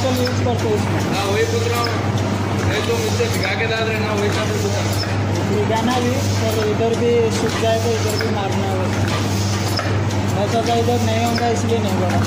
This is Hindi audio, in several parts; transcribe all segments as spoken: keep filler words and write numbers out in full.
बोतल यूज करते हैं इसमें। हाँ वही पूछ रहा हूँ, नहीं तो मुझसे भिगा के डाल रहे ना, वही का पूछा। भिगाना भी और इधर भी सूख जाए तो इधर भी मारना है। मैं सोचा इधर नहीं होगा इसलिए नहीं बोला।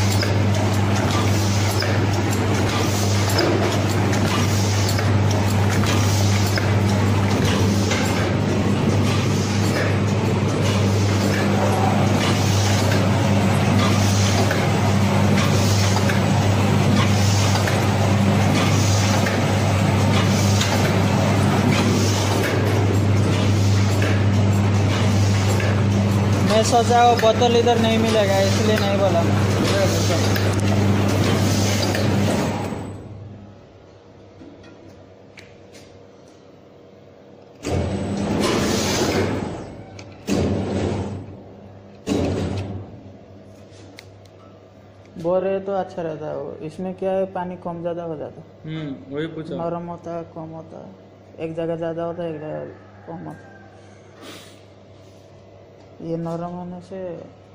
मैं सोचा वो बोतल इधर नहीं मिलेगा इसलिए नहीं बोला। बोल रहे तो अच्छा रहता है वो। इसमें क्या है, पानी कम ज़्यादा हो जाता है। हम्म वही पूछा। नरम होता है, कम होता है, एक जगह ज़्यादा होता है, एक जगह कम होता है। ये नरम होने से